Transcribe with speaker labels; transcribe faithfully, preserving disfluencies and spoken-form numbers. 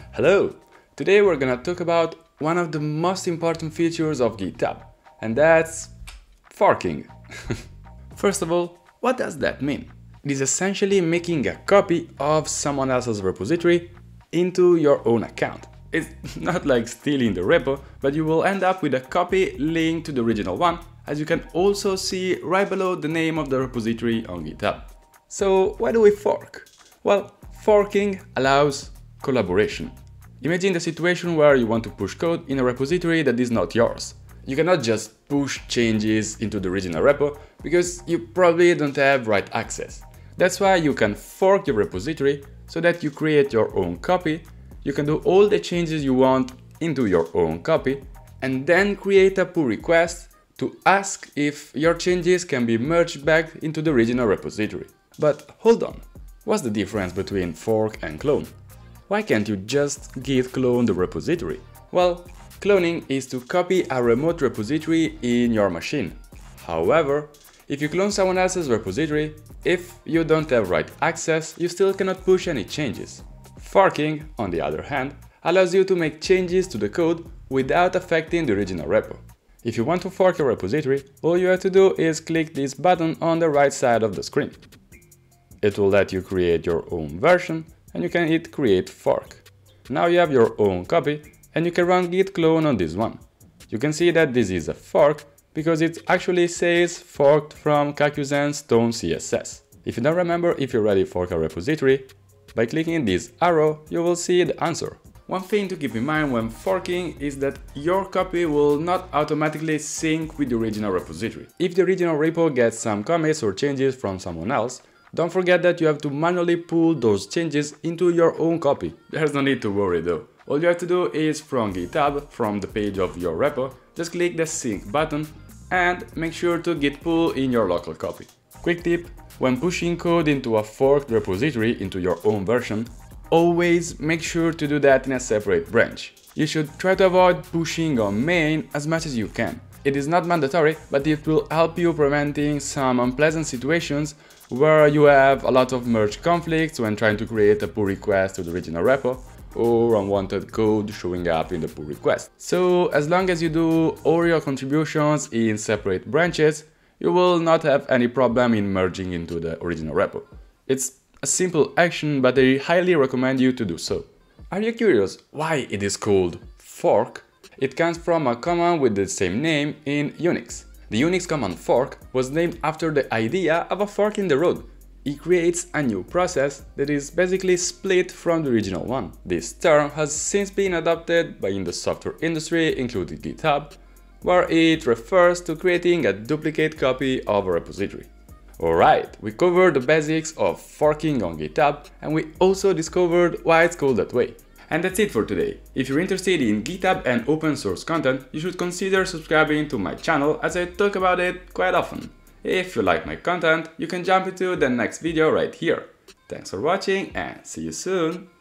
Speaker 1: Hello! Today we're gonna talk about one of the most important features of GitHub, and that's forking. First of all, what does that mean? It is essentially making a copy of someone else's repository into your own account. It's not like stealing the repo, but you will end up with a copy linked to the original one, as you can also see right below the name of the repository on GitHub. So why do we fork? Well, forking allows collaboration. Imagine the situation where you want to push code in a repository that is not yours. You cannot just push changes into the original repo because you probably don't have right access. That's why you can fork your repository so that you create your own copy, you can do all the changes you want into your own copy, and then create a pull request to ask if your changes can be merged back into the original repository. But hold on, what's the difference between fork and clone? Why can't you just git clone the repository? Well, cloning is to copy a remote repository in your machine. However, if you clone someone else's repository, if you don't have right access, you still cannot push any changes. Forking, on the other hand, allows you to make changes to the code without affecting the original repo. If you want to fork your repository, all you have to do is click this button on the right side of the screen. It will let you create your own version, and you can hit create fork. Now you have your own copy and you can run git clone on this one. You can see that this is a fork because it actually says forked from Kakuzen Stone C S S. If you don't remember if you already fork a repository, by clicking this arrow you will see the answer. One thing to keep in mind when forking is that your copy will not automatically sync with the original repository. If the original repo gets some commits or changes from someone else, don't forget that you have to manually pull those changes into your own copy. There's no need to worry though. All you have to do is from GitHub, from the page of your repo, just click the sync button and make sure to git pull in your local copy. Quick tip, when pushing code into a forked repository into your own version, always make sure to do that in a separate branch. You should try to avoid pushing on main as much as you can. It is not mandatory, but it will help you preventing some unpleasant situations where you have a lot of merge conflicts when trying to create a pull request to the original repo, or unwanted code showing up in the pull request. So as long as you do all your contributions in separate branches, you will not have any problem in merging into the original repo. It's a simple action, but I highly recommend you to do so. Are you curious why it is called fork? It comes from a command with the same name in Unix. The Unix command fork was named after the idea of a fork in the road. It creates a new process that is basically split from the original one. This term has since been adopted by in the software industry, including GitHub, where it refers to creating a duplicate copy of a repository. Alright, we covered the basics of forking on GitHub, and we also discovered why it's called that way. And that's it for today. If you're interested in GitHub and open source content, you should consider subscribing to my channel as I talk about it quite often. If you like my content, you can jump into the next video right here. Thanks for watching and see you soon!